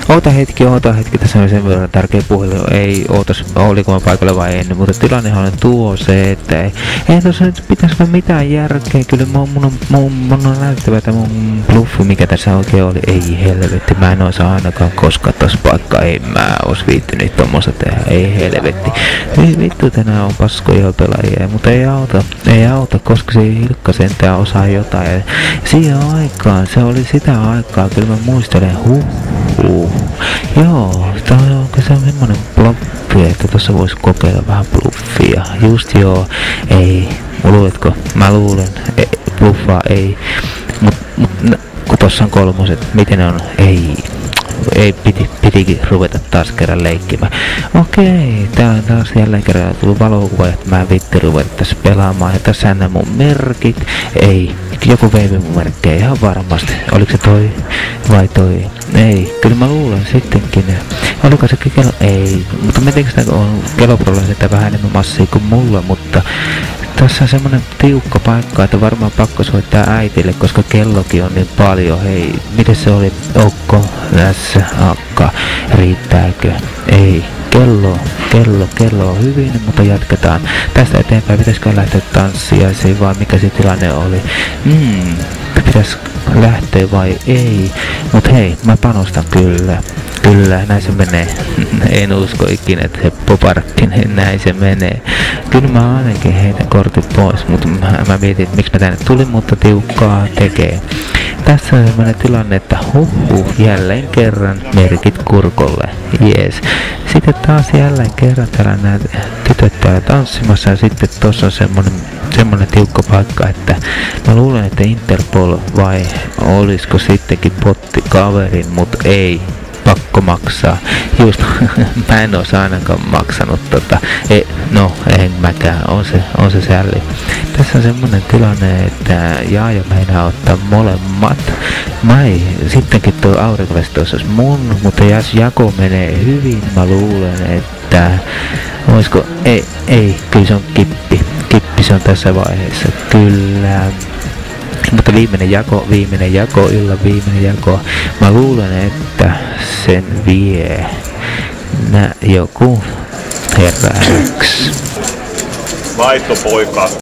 Oota hetki, tässä on sen verran tärkeä puhelu, ei ootas, oliko mä paikalla vai en, mutta tilannehan on tuo se, että ei tossa nyt pitäisikö mitään järkeä, kyllä mun on näyttävä, että mun bluffi, mikä tässä oikein oli, ei helvetti, mä en osaa ainakaan koskaan tossa paikkaa, ei mä ois viittynyt tommoista tehdä, ei helvetti, vittu tänään on paskoja pelaajia, mutta ei auta, koska se Hilkka sentään osaa jotain, ja siihen aikaan, se oli sitä aikaa, kyllä mä muistelen, joo, tää onko se semmonen bluffi, että tossa vois kokeilla vähän bluffia. Just joo, ei, luuletko? Mä luulen, bluffaa ei, mut kun tossa on kolmoset, miten ne on? Ei pitikin ruveta taas kerran leikkimään. Okei, täällä on taas jälleen kerran tullut valokuva, että mä vitti ruveta tässä pelaamaan. Ja tässä on mun merkit. Ei, joku veivi mun merkkejä ihan varmasti. Oliko se toi vai toi? Ei, kyllä mä luulen sittenkin. Oliko se kello? Ei, mutta mitenkö sitä on Keloprolla sitä vähän enemmän massia kuin mulla, mutta tässä on semmonen tiukka paikka, että varmaan pakko soittaa äitille, koska kellokin on niin paljon. Hei, miten se oli? Okko, tässä, akka, riittääkö? Ei, kello on hyvin, mutta jatketaan. Tästä eteenpäin pitäisikö lähteä tanssiaisiin vai mikä se tilanne oli? Pitäis lähteä vai ei? Mut hei, mä panostan kyllä. Kyllä, näin se menee. En usko ikinä, että Heppo Parkkinen, näin se menee. Kyllä mä ainakin heitän kortit pois, mutta mä mietin, että miksi mä tänne tulin, mutta tiukkaa tekee. Tässä on sellainen tilanne, että jälleen kerran merkit kurkolle. Jees. Sitten taas jälleen kerran täällä nämä tytöt täällä tanssimassa ja sitten tossa on semmonen tiukka paikka, että mä luulen, että Interpol vai olisiko sittenkin potti kaverin, mutta ei. Pakko maksaa. Just, mä en ois ainakaan maksanut en mäkään, on se sälli. Tässä on semmonen tilanne, että Jaaja meinaa ottaa molemmat. Sittenkin tuo aurinkovesi olisi mun, mutta jos jako menee hyvin, mä luulen, että oisko, ei, kyllä se on kippi se on tässä vaiheessa, kyllä. Mutta viimeinen jako, illan viimeinen jako. Mä luulen, että sen vie joku herra X. Vaihtopoika.